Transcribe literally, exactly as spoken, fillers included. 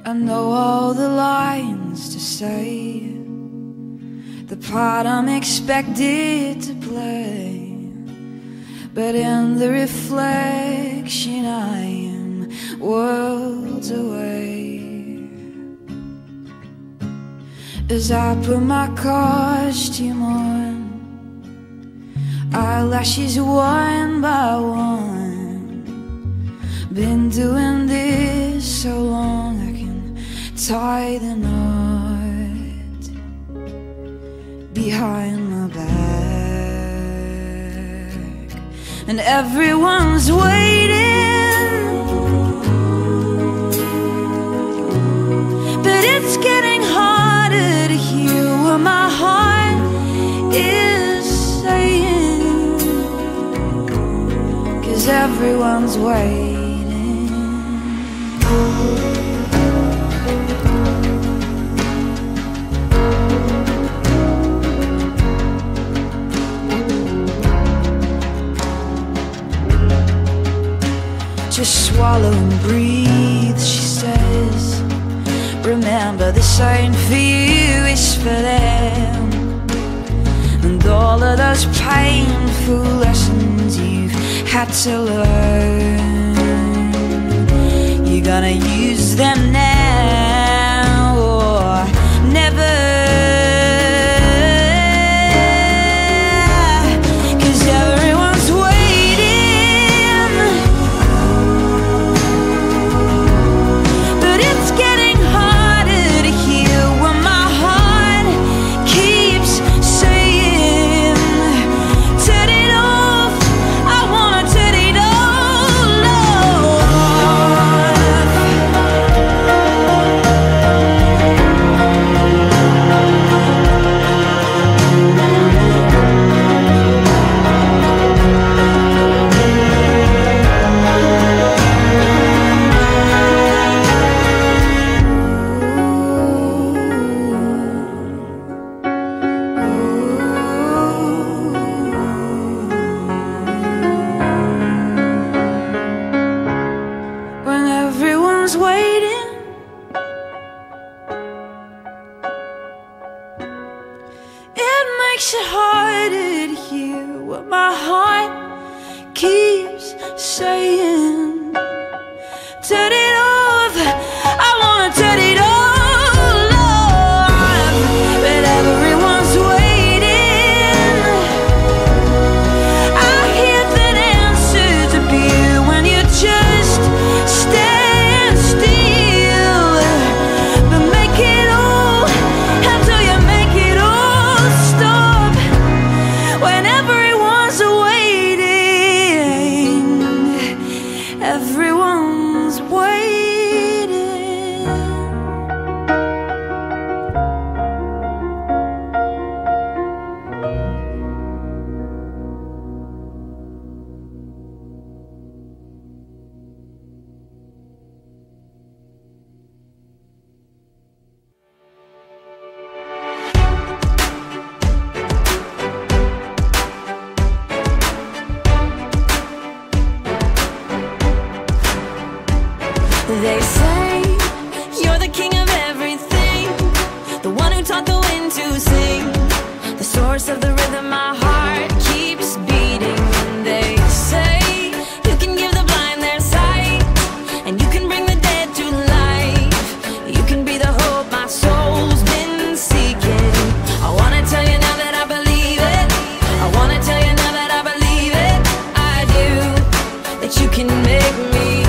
I know all the lines to say, the part I'm expected to play, but in the reflection I am worlds away. As I put my costume on, eyelashes one by one, been doing this so long I can tie the knot behind my back, and everyone's waiting, but it's getting harder to hear what my heart is saying, 'cause everyone's waiting. Just swallow and breathe, she says. Remember, this ain't for you, it's for them. And all of those painful lessons you've had to learn, you're gonna use them now or never. Waiting, it makes it harder to hear what my heart keeps saying. Turn it off, I wanna turn it all off, but everyone's waiting. I hear that answer to be when you just stay. Everyone's waiting. They say you're the king of everything, the one who taught the wind to sing, the source of the rhythm my heart keeps beating. And they say you can give the blind their sight, and you can bring the dead to life. You can be the hope my soul's been seeking. I wanna tell you now that I believe it. I wanna tell you now that I believe it. I do, that you can make me